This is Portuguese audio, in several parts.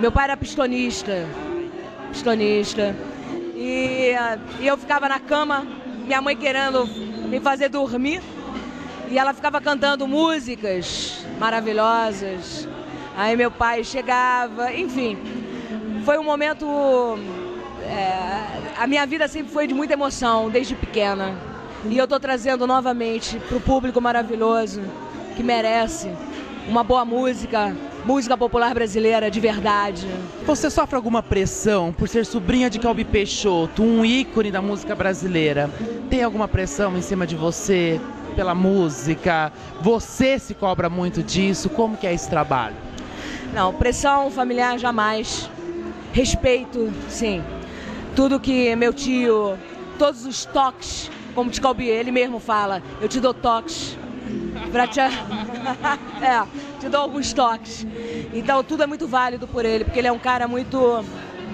Meu pai era pistonista. E eu ficava na cama, minha mãe querendo me fazer dormir. E ela ficava cantando músicas maravilhosas. Aí meu pai chegava, enfim. Foi um momento... a minha vida sempre foi de muita emoção, desde pequena. E eu estou trazendo novamente para o público maravilhoso, que merece uma boa música popular brasileira de verdade. Você sofre alguma pressão por ser sobrinha de Calbi Peixoto, um ícone da música brasileira? Tem alguma pressão em cima de você pela música? Você se cobra muito disso? Como que é esse trabalho? Não, pressão familiar jamais. Respeito, sim. Tudo que meu tio, todos os toques, como de Calbi, ele mesmo fala, eu te dou toques. Pra te... te dou alguns toques. Então tudo é muito válido por ele, porque ele é um cara muito...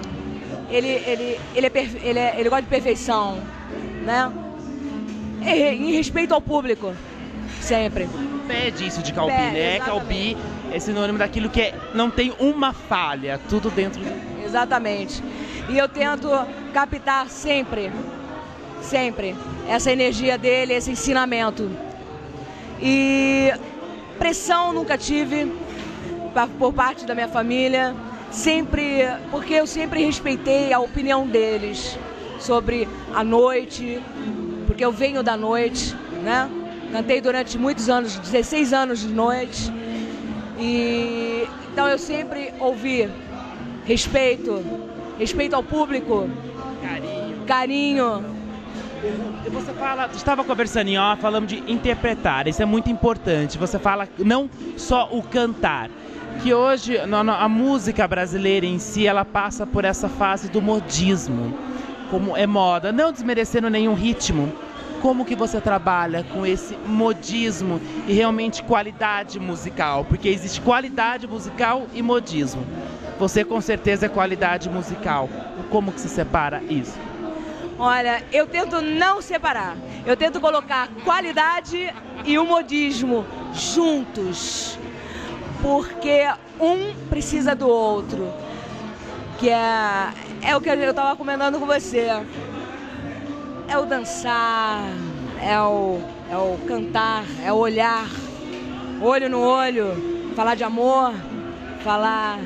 Ele gosta de perfeição, né? Em respeito ao público, sempre. Pede isso de Calbi, né? Exatamente. Calbi é sinônimo daquilo que não tem uma falha, tudo dentro do... Exatamente. E eu tento captar sempre, essa energia dele, esse ensinamento. E pressão nunca tive por parte da minha família, sempre, porque eu sempre respeitei a opinião deles sobre a noite, porque eu venho da noite, né? Cantei durante muitos anos, 16 anos de noite, e então eu sempre ouvi respeito ao público, carinho. Você fala, estava conversando em off, falando de interpretar, isso é muito importante. Você fala não só o cantar, que hoje a música brasileira em si, ela passa por essa fase do modismo, como é moda, não desmerecendo nenhum ritmo. Como que você trabalha com esse modismo e realmente qualidade musical? Porque existe qualidade musical e modismo. Você com certeza é qualidade musical. Como que se separa isso? Olha, eu tento não separar. Eu tento colocar qualidade e o modismo juntos. Porque um precisa do outro. Que é o que eu estava comentando com você. É o dançar, é o cantar, é o olhar. Olho no olho, falar de amor, falar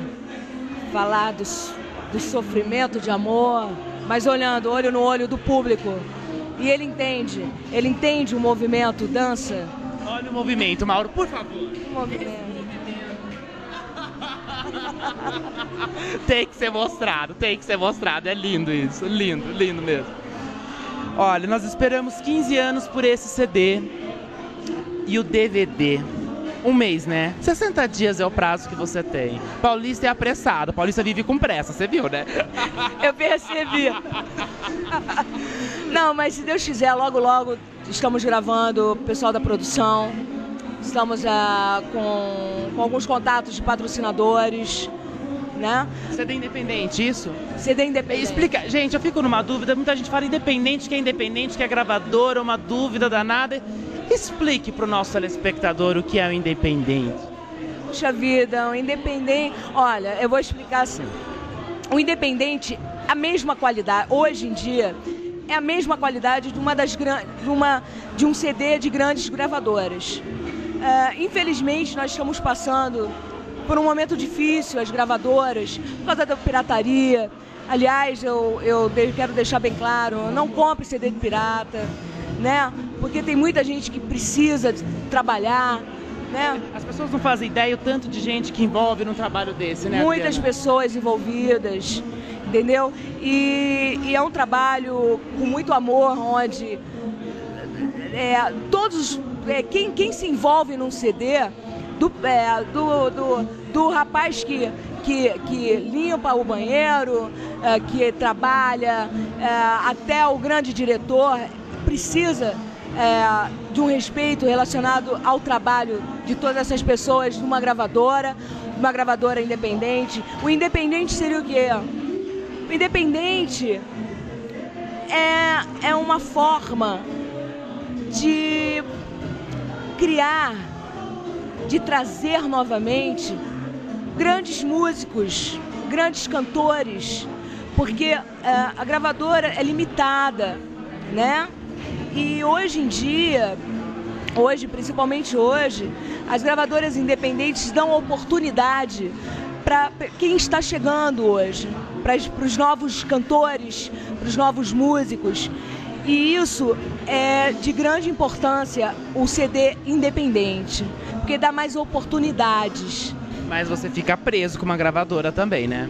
do sofrimento de amor, mas olhando, olho no olho do público. E ele entende o movimento, dança. Olha o movimento, Mauro, por favor. Movimento. Tem que ser mostrado, é lindo isso, lindo mesmo. Olha, nós esperamos 15 anos por esse CD e o DVD. Um mês, né? 60 dias é o prazo que você tem. Paulista é apressado, Paulista vive com pressa, você viu, né? Eu percebi. Não, mas se Deus quiser, logo estamos gravando, o pessoal da produção. Estamos com alguns contatos de patrocinadores, né? CD independente, isso? CD independente. Explica, gente, eu fico numa dúvida, muita gente fala independente, que é gravadora, uma dúvida danada. Explique para o nosso telespectador o que é o independente. Puxa vida, o independente... Olha, eu vou explicar assim. O independente, a mesma qualidade, hoje em dia, é a mesma qualidade de um CD de grandes gravadoras. Infelizmente, nós estamos passando por um momento difícil, as gravadoras, por causa da pirataria. Aliás, eu quero deixar bem claro, não compre CD de pirata, né? Porque tem muita gente que precisa trabalhar, né? As pessoas não fazem ideia o tanto de gente que envolve num trabalho desse, né? Muitas pessoas envolvidas, entendeu? E é um trabalho com muito amor, onde quem se envolve num CD, do rapaz que limpa o banheiro, que trabalha, até o grande diretor, precisa de um respeito relacionado ao trabalho de todas essas pessoas numa gravadora independente. O independente seria o quê? O independente é uma forma de criar, de trazer novamente grandes músicos, grandes cantores, porque a gravadora é limitada, né? E hoje em dia, principalmente hoje, as gravadoras independentes dão oportunidade para quem está chegando hoje, para os novos cantores, para os novos músicos. E isso é de grande importância, o CD independente, porque dá mais oportunidades. Mas você fica preso com uma gravadora também, né?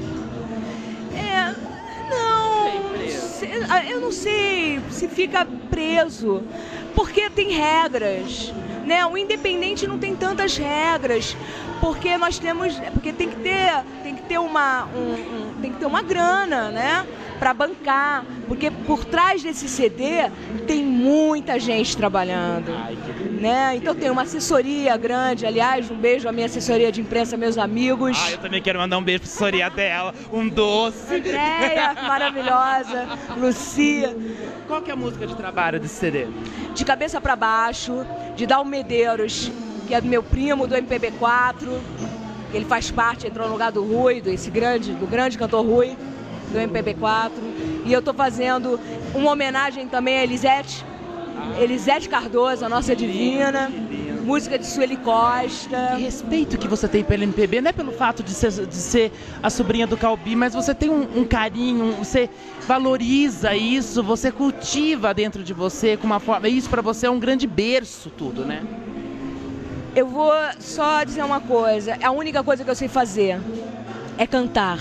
Eu não sei se fica preso, porque tem regras, né? O independente não tem tantas regras, porque tem que ter uma grana, né? Para bancar, porque por trás desse CD tem muita gente trabalhando, né? Então tem uma assessoria grande, aliás, um beijo à minha assessoria de imprensa, meus amigos. Eu também quero mandar um beijo pra assessoria dela, um doce. Andréia, maravilhosa, Lucia. Qual que é a música de trabalho desse CD? De Cabeça para Baixo, de Dalmo Medeiros, que é do meu primo do MPB4, ele faz parte, entrou no lugar do Rui, do grande cantor Rui, do MPB4, e eu estou fazendo uma homenagem também a Elisete Cardoso, a nossa divina, música de Sueli Costa. Que respeito que você tem pelo MPB, não é pelo fato de ser a sobrinha do Calbi, mas você tem um carinho, você valoriza isso, você cultiva dentro de você com uma forma, isso para você é um grande berço tudo, né? Eu vou só dizer uma coisa, a única coisa que eu sei fazer é cantar.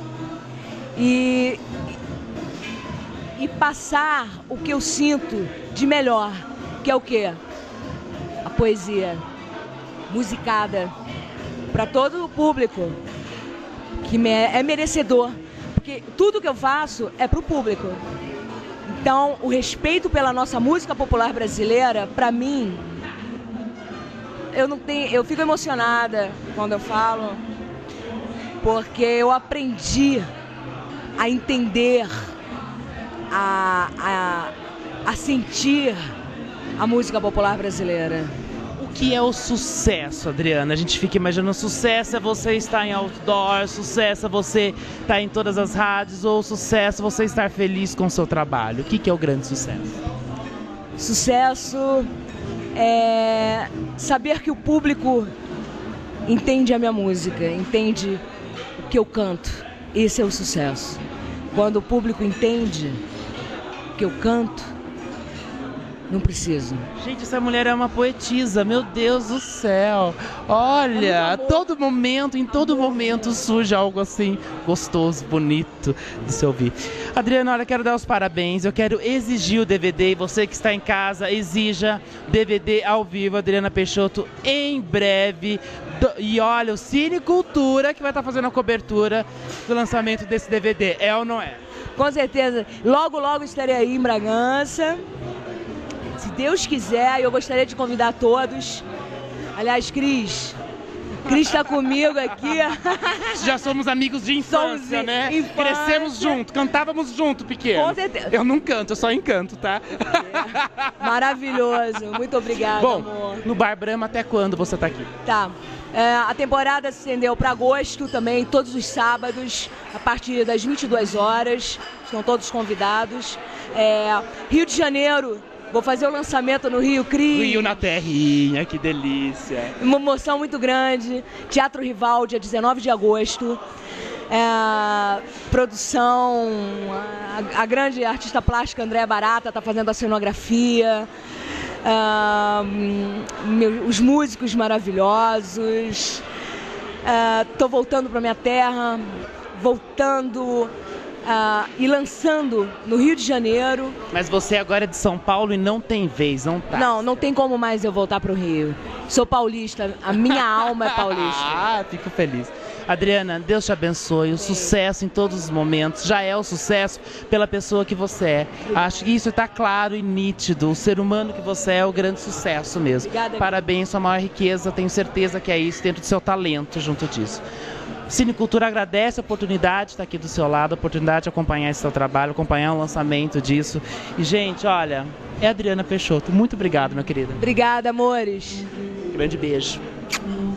E passar o que eu sinto de melhor, que é o quê? A poesia musicada para todo o público que é merecedor, porque tudo que eu faço é para o público. Então, o respeito pela nossa música popular brasileira, para mim, eu fico emocionada quando eu falo, porque eu aprendi a entender, a sentir a música popular brasileira. O que é o sucesso, Adriana? A gente fica imaginando, sucesso é você estar em outdoor, sucesso é você estar em todas as rádios, ou sucesso é você estar feliz com o seu trabalho. O que é o grande sucesso? Sucesso é saber que o público entende a minha música, entende o que eu canto. Esse é o sucesso. Quando o público entende que eu canto, não preciso. Gente, essa mulher é uma poetisa, meu Deus do céu. Olha, a todo momento, em todo momento surge algo assim gostoso, bonito de se ouvir. Adriana, olha, quero dar os parabéns, eu quero exigir o DVD, e você que está em casa, exija DVD ao vivo, Adriana Peixoto, em breve. E olha, o Cine Cultura que vai estar fazendo a cobertura do lançamento desse DVD, é ou não é? Com certeza, logo estarei aí em Bragança. Se Deus quiser, eu gostaria de convidar todos. Aliás, Cris está comigo aqui. Já somos amigos de infância, né? Crescemos junto, cantávamos junto, pequeno. Com certeza. Eu não canto, eu só encanto, tá? Maravilhoso, muito obrigada, bom, amor. No Bar Brahma, até quando você tá aqui? Tá. A temporada se estendeu para agosto também, todos os sábados, a partir das 22 horas. Estão todos convidados. Rio de Janeiro. Vou fazer o lançamento no Rio, Cris. Rio na terrinha, que delícia. Uma emoção muito grande. Teatro Rival, dia 19 de agosto. Produção, a grande artista plástica Andréa Barata está fazendo a cenografia. Os músicos maravilhosos. Estou voltando para minha terra, e lançando no Rio de Janeiro. Mas você agora é de São Paulo e não tem vez, não tá? Não tem como mais eu voltar para o Rio. Sou paulista, a minha alma é paulista. Fico feliz. Adriana, Deus te abençoe, o sucesso em todos os momentos, já é o sucesso pela pessoa que você é. Acho que isso está claro e nítido, o ser humano que você é o grande sucesso mesmo. Obrigada. Parabéns, sua maior riqueza, tenho certeza que é isso, dentro do seu talento junto disso. Cine Cultura agradece a oportunidade de estar aqui do seu lado, a oportunidade de acompanhar esse seu trabalho, acompanhar o lançamento disso. E, gente, olha, é a Adriana Peixoto. Muito obrigado, minha querida. Obrigada, amores. Grande beijo.